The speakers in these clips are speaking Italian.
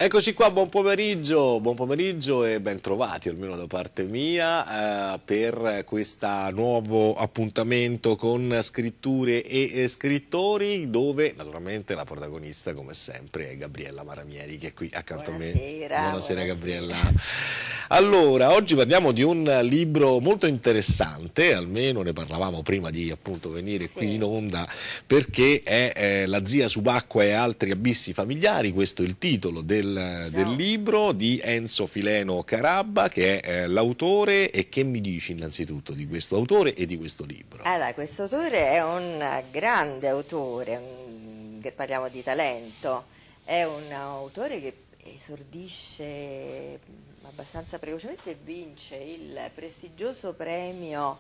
Eccoci qua, buon pomeriggio e ben trovati, almeno da parte mia, per questo nuovo appuntamento con scritture e scrittori, dove naturalmente la protagonista, come sempre, è Gabriella Maramieri, che è qui accanto a me. Buonasera Gabriella. Allora, oggi parliamo di un libro molto interessante, almeno ne parlavamo prima di appunto venire qui in onda, perché è La zia subacquea e altri abissi familiari. Questo è il titolo del libro di Enzo Fileno Carabba, che è l'autore. E che mi dici innanzitutto di questo autore e di questo libro? Allora, questo autore è un grande autore, parliamo di talento, è un autore che esordisce abbastanza precocemente e vince il prestigioso premio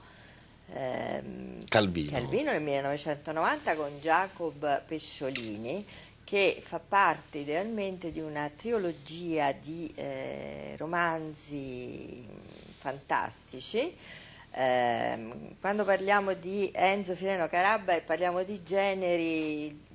Calvino nel 1990 con Jacob Pesciolini, che fa parte idealmente di una trilogia di romanzi fantastici. Quando parliamo di Enzo Fileno Carabba parliamo di generi,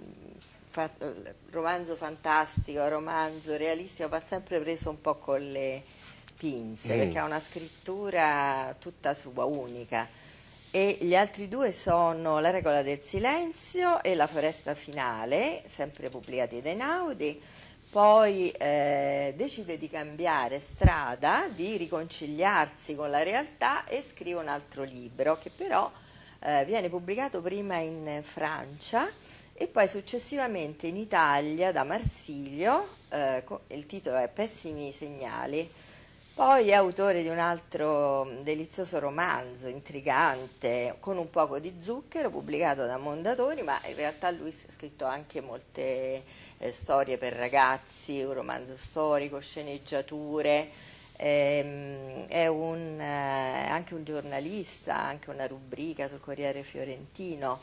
romanzo fantastico, romanzo realistico, va sempre preso un po' con le pinze, perché ha una scrittura tutta sua, unica. E gli altri due sono La regola del silenzio e La foresta finale, sempre pubblicati da Einaudi. Poi decide di cambiare strada, di riconciliarsi con la realtà e scrive un altro libro che però viene pubblicato prima in Francia e poi successivamente in Italia da Marsilio. Il titolo è Pessimi segnali. Poi è autore di un altro delizioso romanzo, intrigante, con un poco di zucchero, pubblicato da Mondadori, ma in realtà lui ha scritto anche molte storie per ragazzi, un romanzo storico, sceneggiature, è anche un giornalista, anche una rubrica sul Corriere Fiorentino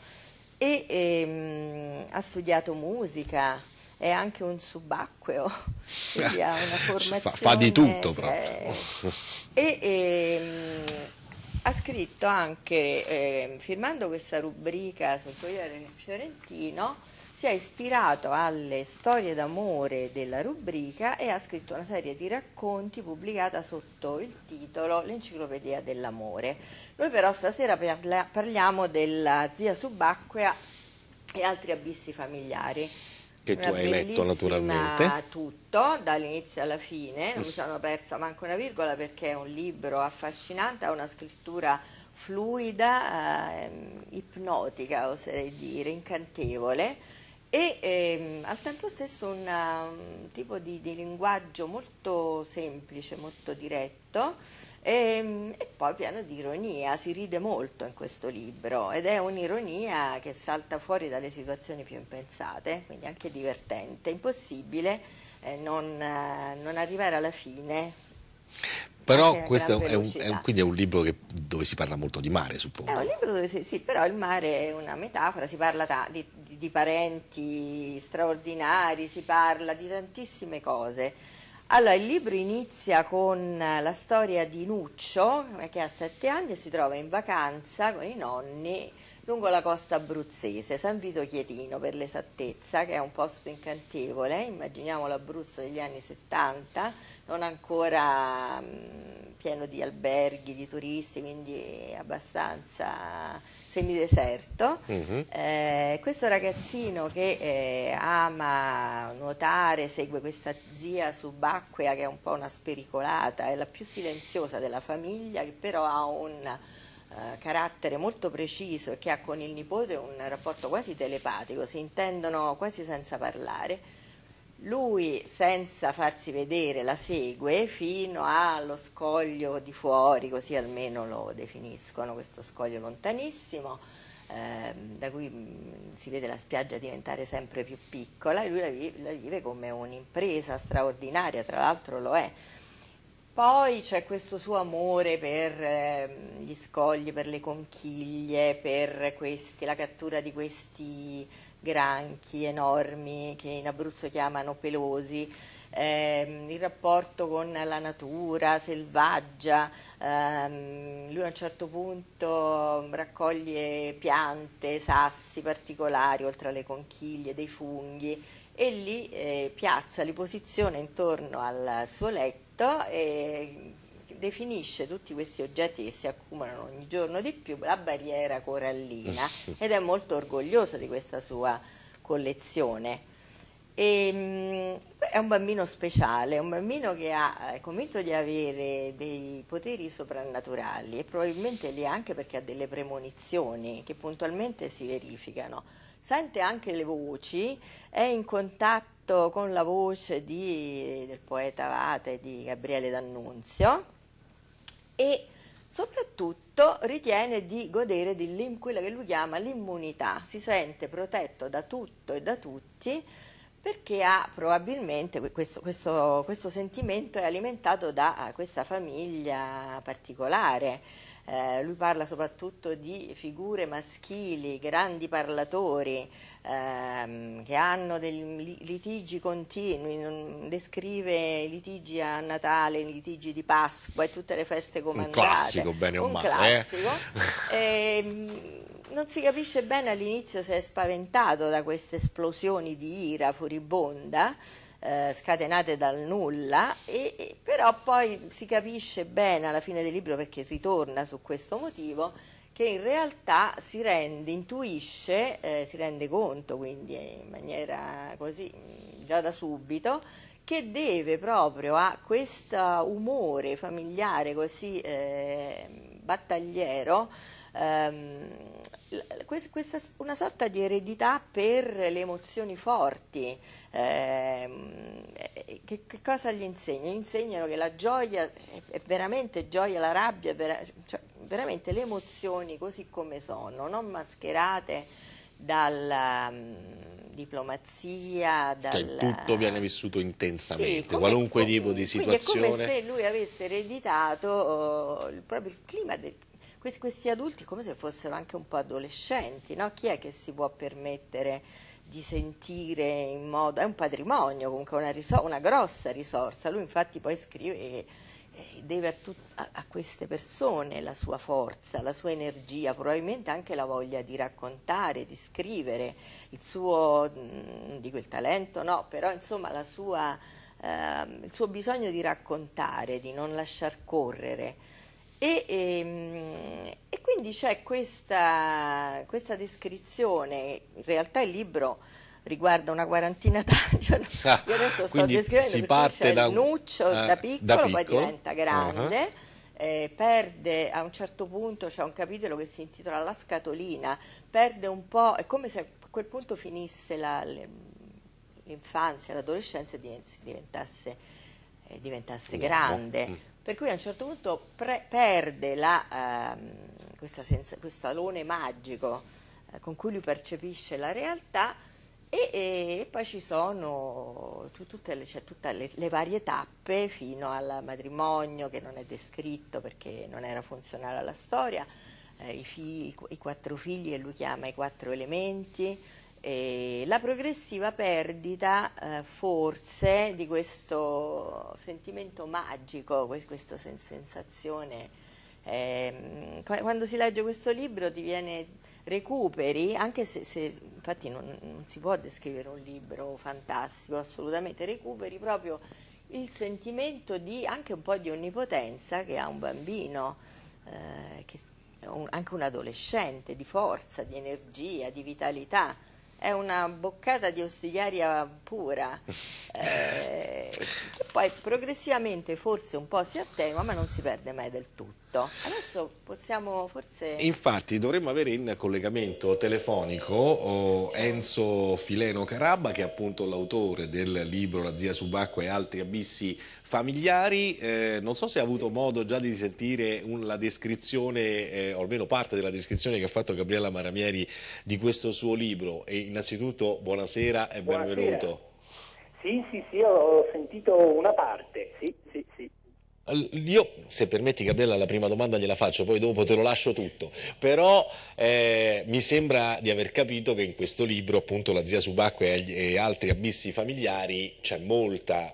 e ha studiato musica. È anche un subacqueo, quindi ha una formazione... Fa di tutto proprio. Ha scritto anche, firmando questa rubrica sul Corriere Fiorentino, si è ispirato alle storie d'amore della rubrica e ha scritto una serie di racconti pubblicata sotto il titolo L'Enciclopedia dell'amore. Noi però stasera parliamo della zia subacquea e altri abissi familiari. Che tu hai letto naturalmente. Tutto, dall'inizio alla fine, non mi sono persa manco una virgola perché è un libro affascinante, ha una scrittura fluida, ipnotica oserei dire, incantevole e al tempo stesso un tipo di linguaggio molto semplice, molto diretto e poi pieno di ironia. Si ride molto in questo libro ed è un'ironia che salta fuori dalle situazioni più impensate, quindi anche divertente. Impossibile non arrivare alla fine. Però questo quindi è un libro dove si parla molto di mare, suppongo. È un libro dove sì, però il mare è una metafora, si parla di parenti straordinari, si parla di tantissime cose. Allora, il libro inizia con la storia di Nuccio, che ha 7 anni e si trova in vacanza con i nonni lungo la costa abruzzese, San Vito Chietino per l'esattezza, che è un posto incantevole. Immaginiamo l'Abruzzo degli anni 70, non ancora pieno di alberghi, di turisti, quindi abbastanza semideserto. Questo ragazzino che ama nuotare segue questa zia subacquea che è un po' una spericolata, è la più silenziosa della famiglia, che però ha un carattere molto preciso e che ha con il nipote un rapporto quasi telepatico, si intendono quasi senza parlare. Lui, senza farsi vedere, la segue fino allo scoglio di fuori, così almeno lo definiscono, questo scoglio lontanissimo, da cui si vede la spiaggia diventare sempre più piccola, e lui la vive come un'impresa straordinaria, tra l'altro lo è. Poi c'è questo suo amore per gli scogli, per le conchiglie, per la cattura di questi granchi enormi che in Abruzzo chiamano pelosi, il rapporto con la natura selvaggia. Lui a un certo punto raccoglie piante, sassi particolari, oltre alle conchiglie, dei funghi, e li piazza, li posiziona intorno al suo letto e definisce tutti questi oggetti che si accumulano ogni giorno di più la barriera corallina ed è molto orgoglioso di questa sua collezione. È un bambino speciale, è un bambino che è convinto di avere dei poteri soprannaturali e probabilmente li ha anche perché ha delle premonizioni che puntualmente si verificano. Sente anche le voci, è in contatto con la voce del poeta Vate, di Gabriele D'Annunzio, e soprattutto ritiene di godere di quella che lui chiama l'immunità, si sente protetto da tutto e da tutti perché ha probabilmente questo sentimento è alimentato da questa famiglia particolare. Lui parla soprattutto di figure maschili, grandi parlatori, che hanno dei litigi continui, descrive litigi a Natale, litigi di Pasqua e tutte le feste comandate. Un classico, bene o male. Classico. Non si capisce bene all'inizio se è spaventato da queste esplosioni di ira furibonda, scatenate dal nulla, però poi si capisce bene alla fine del libro, perché ritorna su questo motivo, che in realtà intuisce, si rende conto quindi in maniera così già da subito, che deve proprio a questo umore familiare così battagliero, una sorta di eredità per le emozioni forti. Che cosa gli insegna? Gli insegnano che la gioia è veramente gioia, la rabbia è cioè, veramente le emozioni così come sono, non mascherate dalla diplomazia, Cioè, tutto viene vissuto intensamente, sì, qualunque tipo di situazione. Quindi è come se lui avesse ereditato proprio il clima questi adulti, come se fossero anche un po' adolescenti, no? Chi è che si può permettere di sentire in modo... È un patrimonio, comunque una grossa risorsa. Lui infatti poi scrive che deve a queste persone la sua forza, la sua energia, probabilmente anche la voglia di raccontare, di scrivere, il suo, dico il talento no, però insomma il suo bisogno di raccontare, di non lasciar correre. E quindi c'è questa descrizione, in realtà il libro riguarda una quarantina d'anni, io adesso sto descrivendo si perché parte c'è il Nuccio da piccolo, poi piccolo. diventa grande, perde a un certo punto, c'è un capitolo che si intitola La scatolina, perde un po', è come se a quel punto finisse l'infanzia, l'adolescenza e diventasse grande. Per cui a un certo punto perde questo alone magico con cui lui percepisce la realtà e poi ci sono tutte le varie tappe fino al matrimonio che non è descritto perché non era funzionale alla storia, i 4 figli che lui chiama i 4 elementi. La progressiva perdita forse di questo sentimento magico, questa sensazione. Quando si legge questo libro recuperi, anche se infatti non si può descrivere un libro fantastico, assolutamente, recuperi proprio il sentimento anche un po' di onnipotenza che ha un bambino, anche un adolescente, di forza, di energia, di vitalità. È una boccata di ostigliaria pura, che poi progressivamente forse un po' si attenua, ma non si perde mai del tutto. Adesso possiamo forse... Infatti dovremmo avere in collegamento telefonico Enzo Fileno Carabba, che è appunto l'autore del libro La zia subacquea e altri abissi familiari. Non so se ha avuto modo già di sentire la descrizione, o almeno parte della descrizione che ha fatto Gabriella Maramieri di questo suo libro. E innanzitutto buonasera e benvenuto. Sì, ho sentito una parte, sì. Io, se permetti Gabriella, la prima domanda gliela faccio, poi dopo te lo lascio tutto, però mi sembra di aver capito che in questo libro, appunto La zia subacquea e altri abissi familiari, c'è molta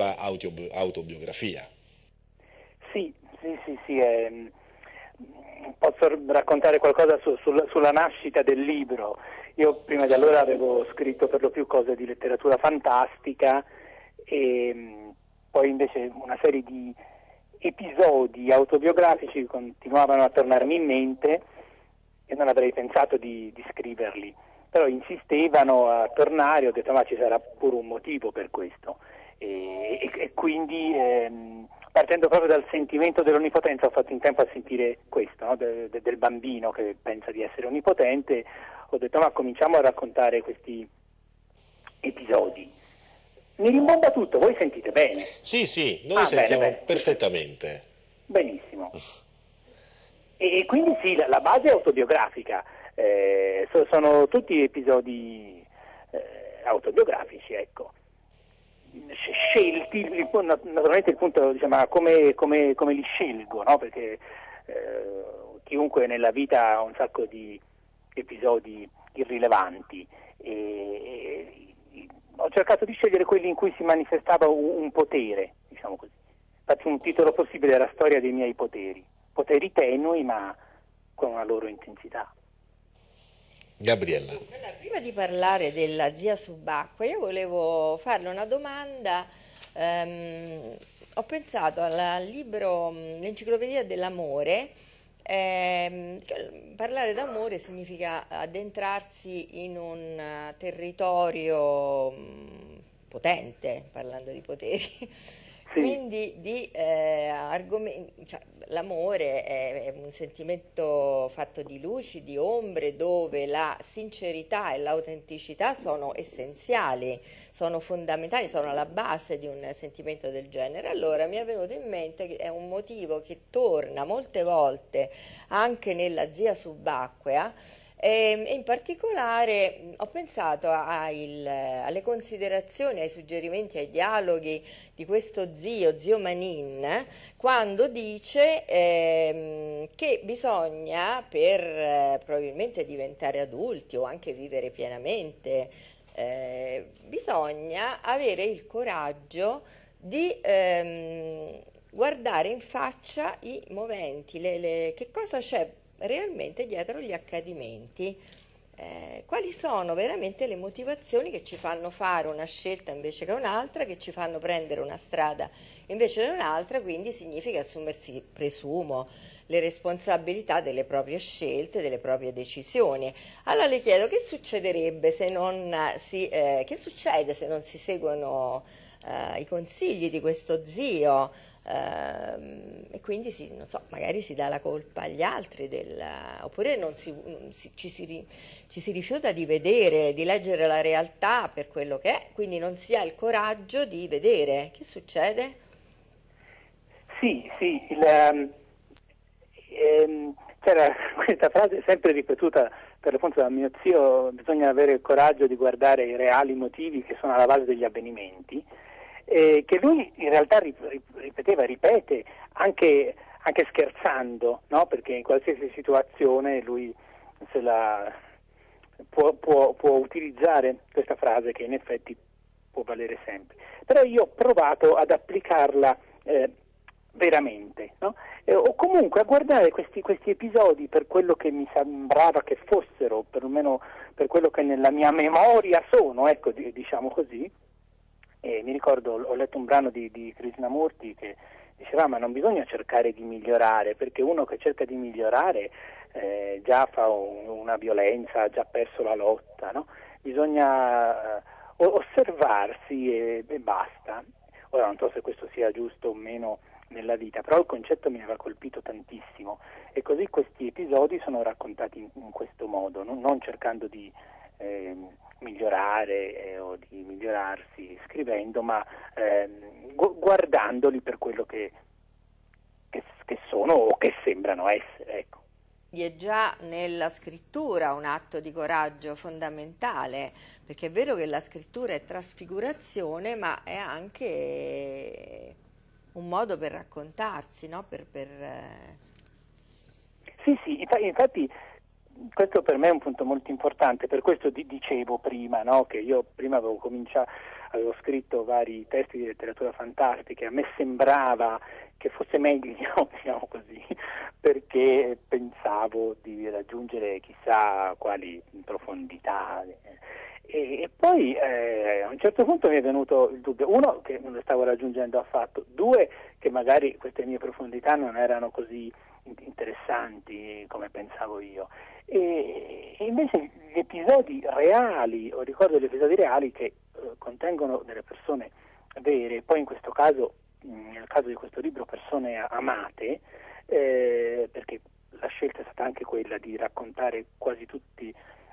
autobiografia. Sì, posso raccontare qualcosa sulla nascita del libro. Io prima di allora avevo scritto per lo più cose di letteratura fantastica e poi invece una serie di episodi autobiografici continuavano a tornarmi in mente e non avrei pensato di scriverli, però insistevano a tornare. Ho detto ma ci sarà pure un motivo per questo e quindi partendo proprio dal sentimento dell'onnipotenza ho fatto in tempo a sentire questo, no? Del bambino che pensa di essere onnipotente. Ho detto ma cominciamo a raccontare questi episodi. Mi rimbomba tutto, voi sentite bene? Sì, noi sentiamo bene. Perfettamente. Benissimo. E quindi sì, la base è autobiografica, sono tutti episodi autobiografici, ecco. Scelti, naturalmente il punto, diciamo, come li scelgo, no? Perché chiunque nella vita ha un sacco di episodi irrilevanti e ho cercato di scegliere quelli in cui si manifestava un potere, diciamo così. Infatti un titolo possibile era Storia dei miei poteri tenui ma con una loro intensità. Gabriella. Allora, prima di parlare della zia subacquea, io volevo farle una domanda. Ho pensato al libro L'Enciclopedia dell'amore. Parlare d'amore significa addentrarsi in un territorio potente, parlando di poteri. Sì. Quindi cioè, l'amore è un sentimento fatto di luci, di ombre, dove la sincerità e l'autenticità sono essenziali, sono fondamentali, sono alla base di un sentimento del genere. Allora mi è venuto in mente che è un motivo che torna molte volte anche nella zia subacquea. E in particolare ho pensato alle considerazioni, ai suggerimenti, ai dialoghi di questo zio Manin, quando dice che bisogna, per probabilmente diventare adulti o anche vivere pienamente, bisogna avere il coraggio di guardare in faccia i moventi, che cosa c'è realmente dietro gli accadimenti, quali sono veramente le motivazioni che ci fanno fare una scelta invece che un'altra, che ci fanno prendere una strada invece che un'altra. Quindi significa assumersi, presumo, le responsabilità delle proprie scelte, delle proprie decisioni. Allora le chiedo che succederebbe se non che succede se non si seguono i consigli di questo zio, e quindi non so, magari si dà la colpa agli altri oppure ci si rifiuta di vedere, di leggere la realtà per quello che è, quindi non si ha il coraggio di vedere. Che succede? Sì, c'era questa frase sempre ripetuta per l'appunto da mio zio: bisogna avere il coraggio di guardare i reali motivi che sono alla base degli avvenimenti, che lui in realtà ripete anche scherzando, no? Perché in qualsiasi situazione lui può utilizzare questa frase, che in effetti può valere sempre. Però io ho provato ad applicarla veramente, no? O comunque a guardare questi episodi per quello che mi sembrava che fossero, perlomeno per quello che nella mia memoria sono, ecco, diciamo così. Mi ricordo, ho letto un brano di Krishnamurti che diceva: ma non bisogna cercare di migliorare, perché uno che cerca di migliorare già fa una violenza, ha già perso la lotta, no? Bisogna osservarsi e basta. Ora non so se questo sia giusto o meno nella vita, però il concetto mi aveva colpito tantissimo, e così questi episodi sono raccontati in questo modo, non cercando di migliorare o di migliorarsi scrivendo, ma guardandoli per quello che sono o che sembrano essere, ecco. È già nella scrittura un atto di coraggio fondamentale, perché è vero che la scrittura è trasfigurazione, ma è anche un modo per raccontarsi, no? Sì, infatti questo per me è un punto molto importante. Per questo dicevo prima, no? Che io prima avevo scritto vari testi di letteratura fantastica, a me sembrava che fosse meglio, diciamo così, perché pensavo di raggiungere chissà quali profondità. E poi a un certo punto mi è venuto il dubbio, uno, che non lo stavo raggiungendo affatto, due, che magari queste mie profondità non erano così interessanti come pensavo io. E invece gli episodi reali, o ricordo gli episodi reali che contengono delle persone vere, poi in questo caso, nel caso di questo libro, persone amate, perché la scelta è stata anche quella di raccontare quasi tutti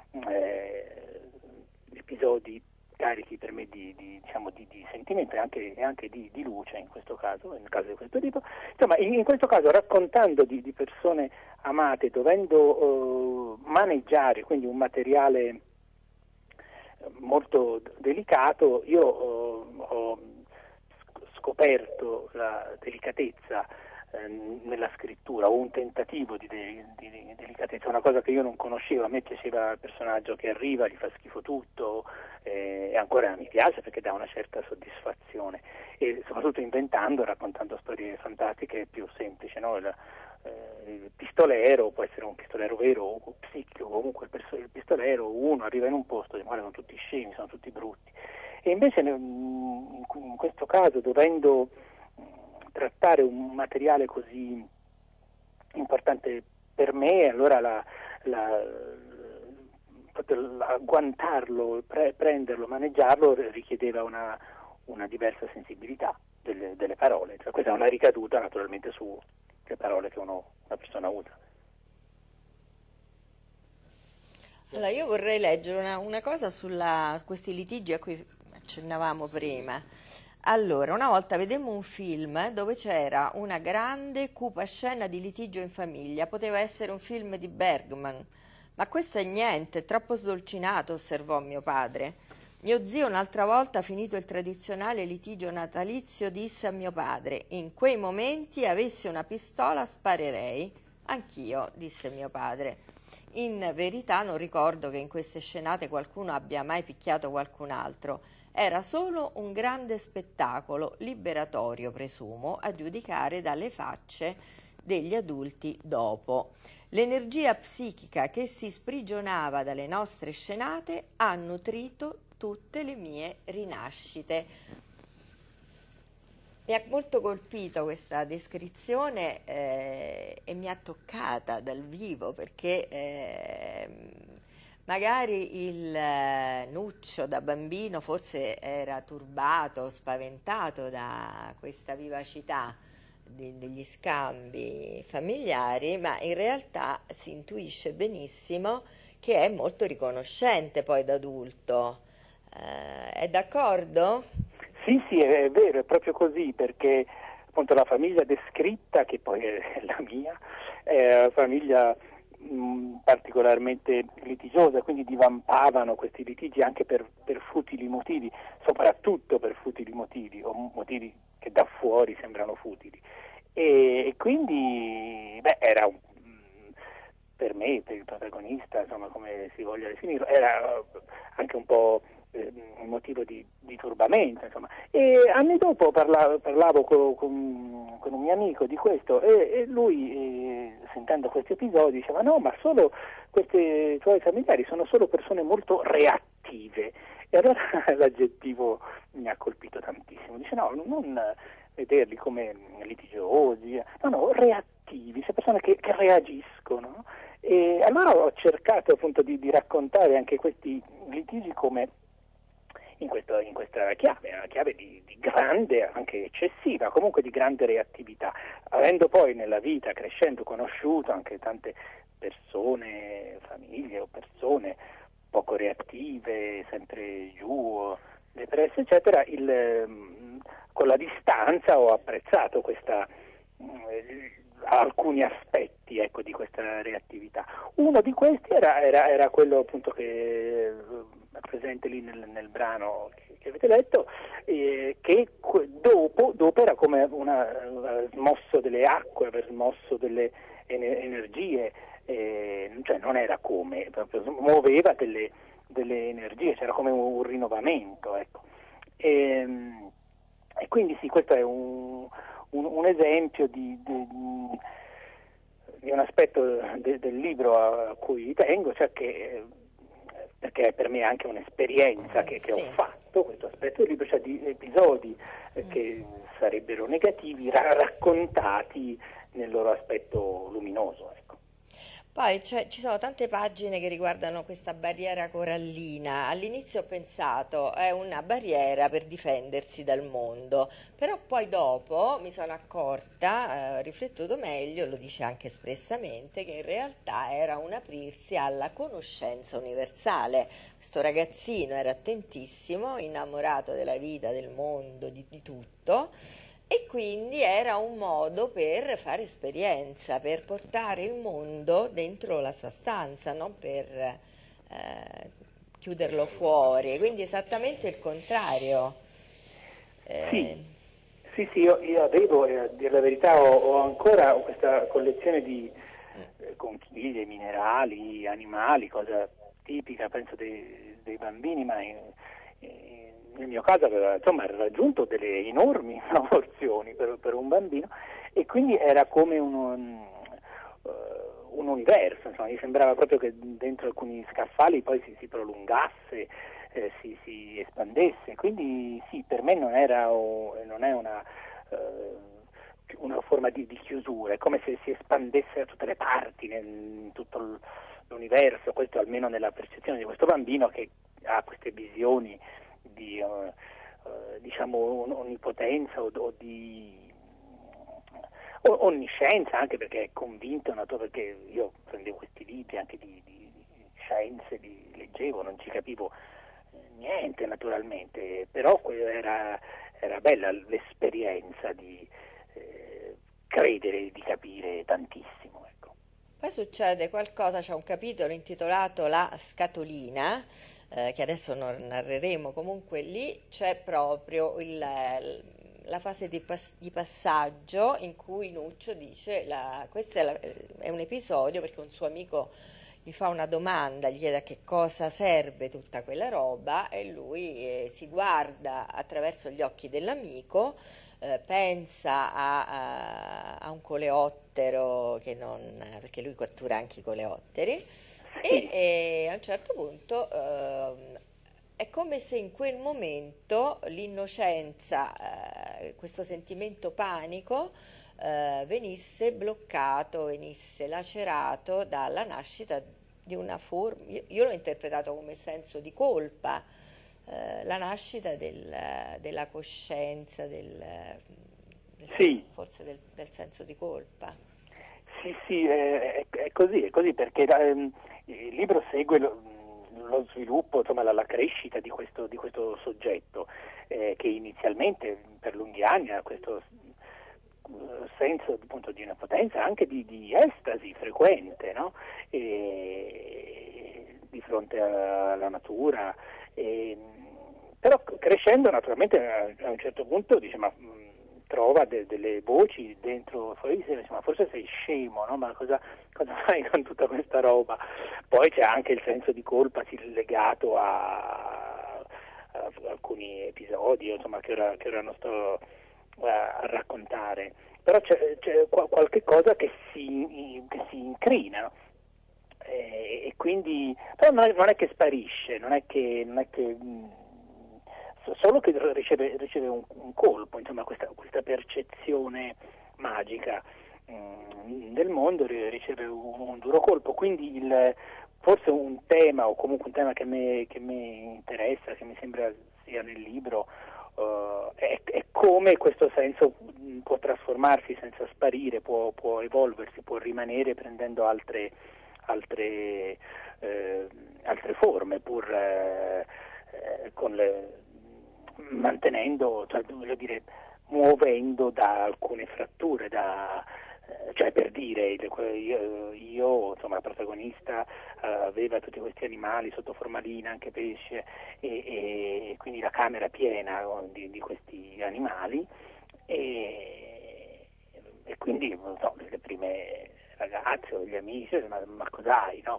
episodi carichi per me di sentimento e anche di luce, in questo caso, nel caso di questo libro. Insomma, in questo caso, raccontando di persone amate, dovendo maneggiare quindi un materiale molto delicato, io ho scoperto la delicatezza nella scrittura, o un tentativo di delicatezza, una cosa che io non conoscevo. A me piaceva il personaggio che arriva, gli fa schifo tutto, e ancora mi piace perché dà una certa soddisfazione, e soprattutto inventando, raccontando storie fantastiche è più semplice, no? Il pistolero può essere un pistolero vero o psichico, comunque il pistolero, uno arriva in un posto, sono tutti scemi, sono tutti brutti, e invece in questo caso, dovendo trattare un materiale così importante per me, allora proprio agguantarlo, prenderlo, maneggiarlo richiedeva una diversa sensibilità delle parole. Cioè, questa è una ricaduta naturalmente sulle parole che una persona usa. Allora, io vorrei leggere una cosa su questi litigi a cui accennavamo prima. Allora, una volta vedemmo un film dove c'era una grande, cupa scena di litigio in famiglia. Poteva essere un film di Bergman. Ma questo è niente, è troppo sdolcinato, osservò mio padre. Mio zio un'altra volta, finito il tradizionale litigio natalizio, disse a mio padre: in quei momenti, avessi una pistola, sparerei. Anch'io, disse mio padre. In verità non ricordo che in queste scenate qualcuno abbia mai picchiato qualcun altro. Era solo un grande spettacolo, liberatorio presumo, a giudicare dalle facce degli adulti dopo. L'energia psichica che si sprigionava dalle nostre scenate ha nutrito tutte le mie rinascite. Mi ha molto colpito questa descrizione e mi ha toccata dal vivo, perché magari il Nuccio da bambino forse era turbato, spaventato da questa vivacità degli scambi familiari, ma in realtà si intuisce benissimo che è molto riconoscente poi da adulto. È d'accordo? Sì, è vero, è proprio così, perché appunto la famiglia descritta, che poi è la mia, è una famiglia particolarmente litigiosa, quindi divampavano questi litigi anche per futili motivi, soprattutto per futili motivi, o motivi che da fuori sembrano futili, e quindi era per me, per il protagonista, insomma, come si voglia definirlo, era anche un po' un motivo di turbamento, insomma. E anni dopo parlavo con un mio amico di questo, e lui, sentendo questi episodi, diceva: no, ma solo questi tuoi familiari sono solo persone molto reattive. E allora l'aggettivo mi ha colpito tantissimo. Dice: no, non vederli come litigiosi, no, reattivi, cioè persone che reagiscono, no? E allora ho cercato appunto di raccontare anche questi litigi come in questa chiave, una chiave di grande, anche eccessiva, comunque di grande reattività, avendo poi nella vita, crescendo, conosciuto anche tante persone, famiglie o persone poco reattive, sempre giù, depresse, eccetera. Con la distanza ho apprezzato alcuni aspetti, ecco, di questa reattività. Uno di questi era quello appunto che è presente lì nel brano che avete letto, che dopo era come aver smosso delle acque, aver smosso delle energie, cioè non era come, proprio muoveva delle energie, c'era come un rinnovamento, ecco. E quindi sì, questo è un un esempio di un aspetto del libro a cui tengo, cioè perché per me è anche un'esperienza che ho fatto, questo aspetto del libro, cioè di episodi che sarebbero negativi raccontati nel loro aspetto luminoso, ecco. Poi ci sono tante pagine che riguardano questa barriera corallina. All'inizio ho pensato è una barriera per difendersi dal mondo, però poi dopo mi sono accorta, riflettuto meglio, lo dice anche espressamente, che in realtà era un aprirsi alla conoscenza universale. Questo ragazzino era attentissimo, innamorato della vita, del mondo, di tutto. E quindi era un modo per fare esperienza, per portare il mondo dentro la sua stanza, non per chiuderlo fuori, quindi esattamente il contrario. Sì, io avevo, a dire la verità, ho ancora questa collezione di conchiglie, minerali, animali, cosa tipica, penso, dei bambini, ma nel mio caso aveva raggiunto delle enormi proporzioni per un bambino, e quindi era come un universo, insomma, mi sembrava proprio che dentro alcuni scaffali poi si prolungasse, si espandesse, quindi sì, per me non è una forma di chiusura, è come se si espandesse da tutte le parti, in tutto l'universo, questo almeno nella percezione di questo bambino che ha queste visioni di onnipotenza o di onniscienza, anche perché è convinto, perché io prendevo questi libri anche di scienze, leggevo, non ci capivo niente naturalmente, però era bella l'esperienza di credere di capire tantissimo, ecco. Poi succede qualcosa, c'è un capitolo intitolato La scatolina, che adesso non narreremo, comunque lì c'è proprio la fase di passaggio in cui Nuccio dice, questo è un episodio perché un suo amico gli fa una domanda, gli chiede a che cosa serve tutta quella roba e lui si guarda attraverso gli occhi dell'amico, pensa a un coleottero perché lui cattura anche i coleotteri. E a un certo punto è come se in quel momento l'innocenza, questo sentimento panico, venisse bloccato, venisse lacerato dalla nascita di una forma, io l'ho interpretato come senso di colpa, la nascita della coscienza, forse del senso di colpa. Sì, è così perché il libro segue lo sviluppo, la crescita di questo soggetto, che inizialmente per lunghi anni ha questo senso appunto di una potenza, anche di estasi frequente, no? Di fronte alla natura, però crescendo naturalmente a un certo punto dice trova delle voci dentro fuori di sé, ma forse sei scemo, no? Ma cosa fai con tutta questa roba? Poi c'è anche il senso di colpa legato a alcuni episodi, insomma, che ora non sto a raccontare, però c'è qualche cosa che si incrina, no? E quindi però non è che sparisce, non è che solo che riceve un colpo, insomma, questa percezione magica del mondo riceve un duro colpo, quindi forse un tema, o comunque un tema che mi interessa, che mi sembra sia nel libro, è come questo senso può trasformarsi senza sparire, può evolversi, può rimanere prendendo altre forme, pur mantenendo, voglio dire, muovendo da alcune fratture, cioè per dire, io insomma, la protagonista aveva tutti questi animali sotto formalina, anche pesce, e quindi la camera piena di questi animali, e quindi non so, le prime ragazze o gli amici, ma cos'hai, no?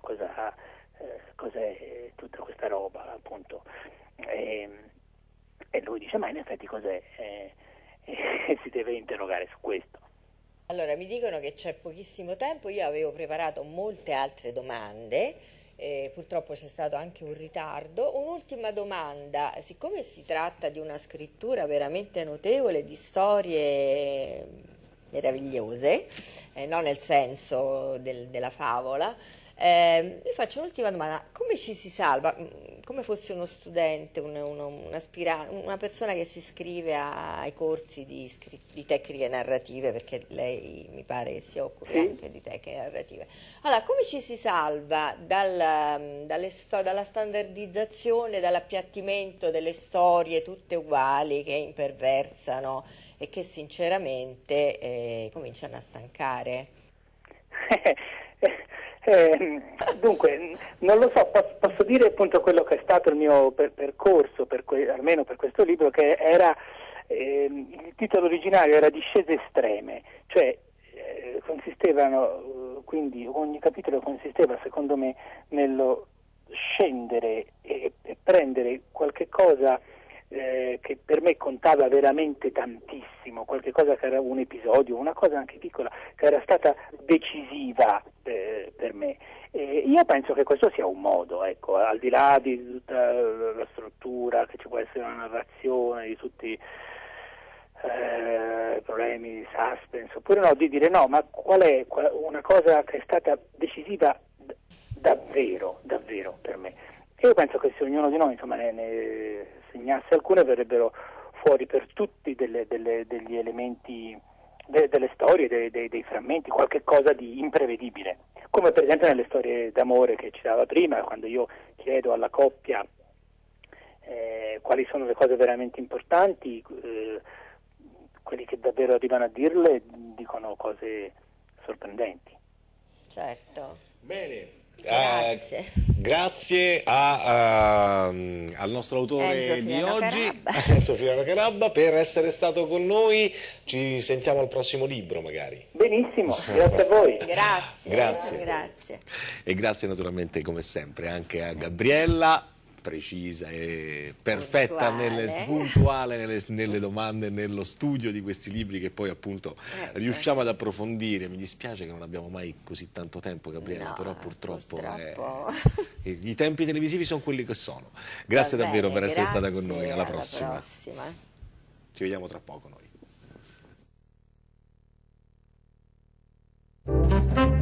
Cos'è tutta questa roba, appunto, e lui dice, ma in effetti cos'è? e si deve interrogare su questo. Allora, mi dicono che c'è pochissimo tempo, io avevo preparato molte altre domande, purtroppo c'è stato anche un ritardo. Un'ultima domanda, siccome si tratta di una scrittura veramente notevole, di storie meravigliose, non nel senso della favola, vi faccio un'ultima domanda: come ci si salva? Come fosse uno studente, una persona che si iscrive ai corsi di tecniche narrative, perché lei mi pare che si occupi anche di tecniche narrative. Allora, come ci si salva dalla standardizzazione, dall'appiattimento delle storie tutte uguali che imperversano e che sinceramente cominciano a stancare? Dunque, non lo so, posso dire appunto quello che è stato il mio percorso, almeno per questo libro, che era, il titolo originario era Discese estreme, cioè consistevano, quindi ogni capitolo consisteva secondo me nello scendere e prendere qualche cosa che per me contava veramente tantissimo, qualche cosa che era un episodio, una cosa anche piccola, che era stata decisiva per me. Io penso che questo sia un modo, ecco, al di là di tutta la struttura, che ci può essere una narrazione, di tutti i problemi di suspense, oppure no, di dire no, ma qual è una cosa che è stata decisiva davvero per me. Io penso che se ognuno di noi, insomma, ne segnasse alcune, verrebbero fuori per tutti degli elementi, delle storie, dei frammenti, qualche cosa di imprevedibile, come per esempio nelle storie d'amore che citava prima, quando io chiedo alla coppia quali sono le cose veramente importanti, quelli che davvero arrivano a dirle dicono cose sorprendenti. Certo. Bene. Grazie. Grazie al nostro autore di oggi, Enzo Friano Carabba, per essere stato con noi. Ci sentiamo al prossimo libro magari. Benissimo, grazie a voi. Grazie. E grazie naturalmente come sempre anche a Gabriella, precisa e perfetta, puntuale nelle domande, nello studio di questi libri che poi appunto riusciamo ad approfondire. Mi dispiace che non abbiamo mai così tanto tempo, Gabriella, però purtroppo. I tempi televisivi sono quelli che sono. Grazie davvero per essere stata con noi, alla prossima. Ci vediamo tra poco noi.